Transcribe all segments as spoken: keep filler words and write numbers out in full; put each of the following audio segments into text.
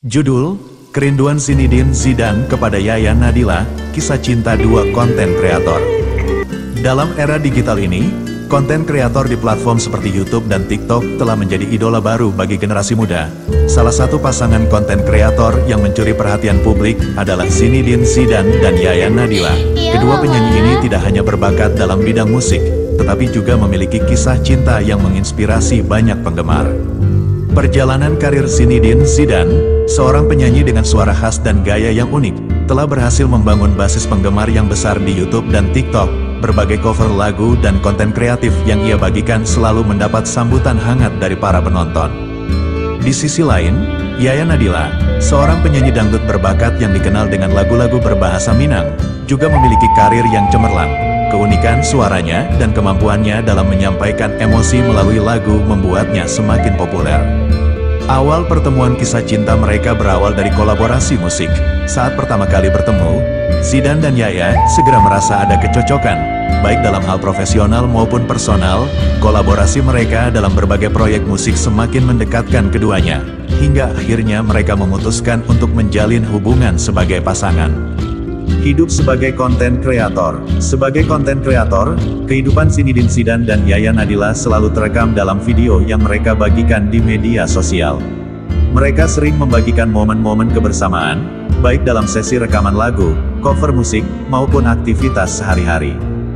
Judul, Kerinduan Zinedine Zidane kepada Yaya Nadila, kisah cinta dua konten kreator. Dalam era digital ini, konten kreator di platform seperti YouTube dan TikTok telah menjadi idola baru bagi generasi muda. Salah satu pasangan konten kreator yang mencuri perhatian publik adalah Zinedine Zidane dan Yaya Nadila. Kedua penyanyi ini tidak hanya berbakat dalam bidang musik, tetapi juga memiliki kisah cinta yang menginspirasi banyak penggemar. Perjalanan karir Zinedine Zidane, seorang penyanyi dengan suara khas dan gaya yang unik, telah berhasil membangun basis penggemar yang besar di YouTube dan TikTok. Berbagai cover lagu dan konten kreatif yang ia bagikan selalu mendapat sambutan hangat dari para penonton. Di sisi lain, Yaya Nadila, seorang penyanyi dangdut berbakat yang dikenal dengan lagu-lagu berbahasa Minang, juga memiliki karir yang cemerlang. Keunikan suaranya dan kemampuannya dalam menyampaikan emosi melalui lagu membuatnya semakin populer. Awal pertemuan kisah cinta mereka berawal dari kolaborasi musik. Saat pertama kali bertemu, Zidane dan Yaya segera merasa ada kecocokan, baik dalam hal profesional maupun personal. Kolaborasi mereka dalam berbagai proyek musik semakin mendekatkan keduanya, hingga akhirnya mereka memutuskan untuk menjalin hubungan sebagai pasangan. Hidup sebagai konten kreator. Sebagai konten kreator, kehidupan Zinedine Zidane dan Yaya Nadila selalu terekam dalam video yang mereka bagikan di media sosial. Mereka sering membagikan momen-momen kebersamaan, baik dalam sesi rekaman lagu, cover musik, maupun aktivitas sehari-hari.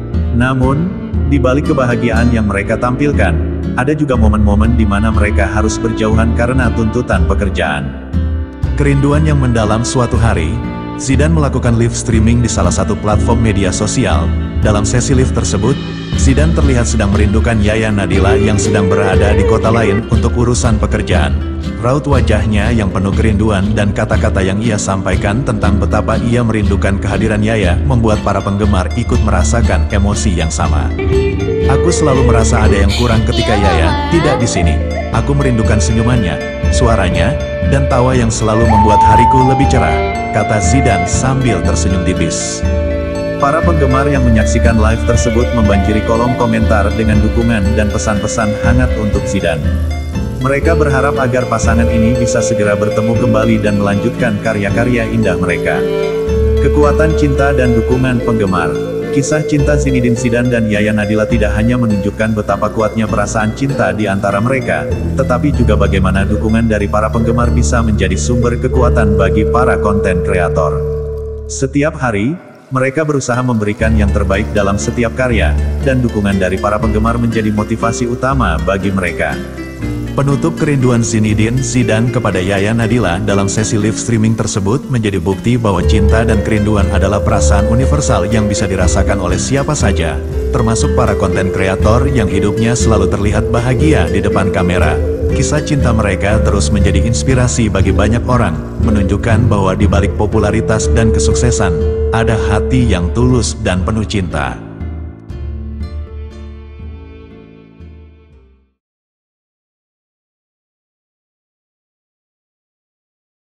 Namun, di balik kebahagiaan yang mereka tampilkan, ada juga momen-momen di mana mereka harus berjauhan karena tuntutan pekerjaan. Kerinduan yang mendalam. Suatu hari, Zidane melakukan live streaming di salah satu platform media sosial. Dalam sesi live tersebut, Zidane terlihat sedang merindukan Yaya Nadila yang sedang berada di kota lain untuk urusan pekerjaan. Raut wajahnya yang penuh kerinduan dan kata-kata yang ia sampaikan tentang betapa ia merindukan kehadiran Yaya membuat para penggemar ikut merasakan emosi yang sama. Aku selalu merasa ada yang kurang ketika Yaya tidak di sini. Aku merindukan senyumannya, suaranya, dan tawa yang selalu membuat hariku lebih cerah, kata Zidane sambil tersenyum tipis. Para penggemar yang menyaksikan live tersebut membanjiri kolom komentar dengan dukungan dan pesan-pesan hangat untuk Zidane. Mereka berharap agar pasangan ini bisa segera bertemu kembali dan melanjutkan karya-karya indah mereka. Kekuatan cinta dan dukungan penggemar. Kisah cinta Zinedine Zidane dan Yaya Nadila tidak hanya menunjukkan betapa kuatnya perasaan cinta di antara mereka, tetapi juga bagaimana dukungan dari para penggemar bisa menjadi sumber kekuatan bagi para konten kreator. Setiap hari, mereka berusaha memberikan yang terbaik dalam setiap karya, dan dukungan dari para penggemar menjadi motivasi utama bagi mereka. Penutup kerinduan Zinedine Zidane kepada Yaya Nadila dalam sesi live streaming tersebut menjadi bukti bahwa cinta dan kerinduan adalah perasaan universal yang bisa dirasakan oleh siapa saja, termasuk para konten kreator yang hidupnya selalu terlihat bahagia di depan kamera. Kisah cinta mereka terus menjadi inspirasi bagi banyak orang, menunjukkan bahwa di balik popularitas dan kesuksesan, ada hati yang tulus dan penuh cinta.